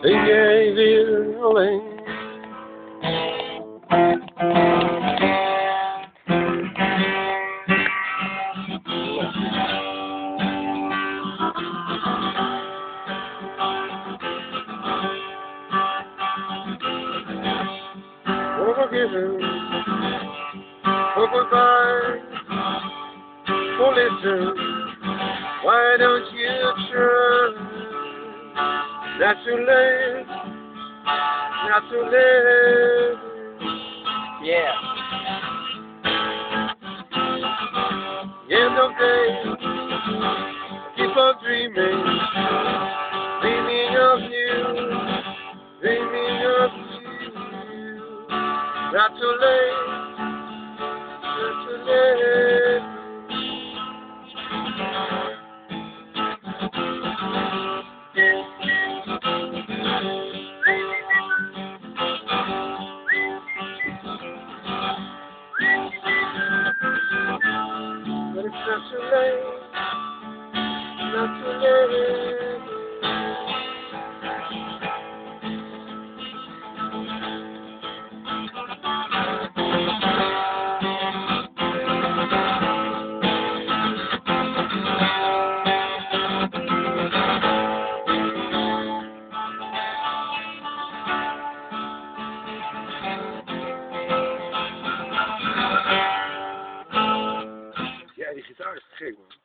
Ben jij weer alleen? Forgiven, for goodbye, for listen, why don't you try? Not too late, not too late. Yeah. End of day, keep on dreaming, dreaming of you, dreaming of you. Not too late, not too late. But it's not too late, not too late. Ja, die gitaar is te gek, man.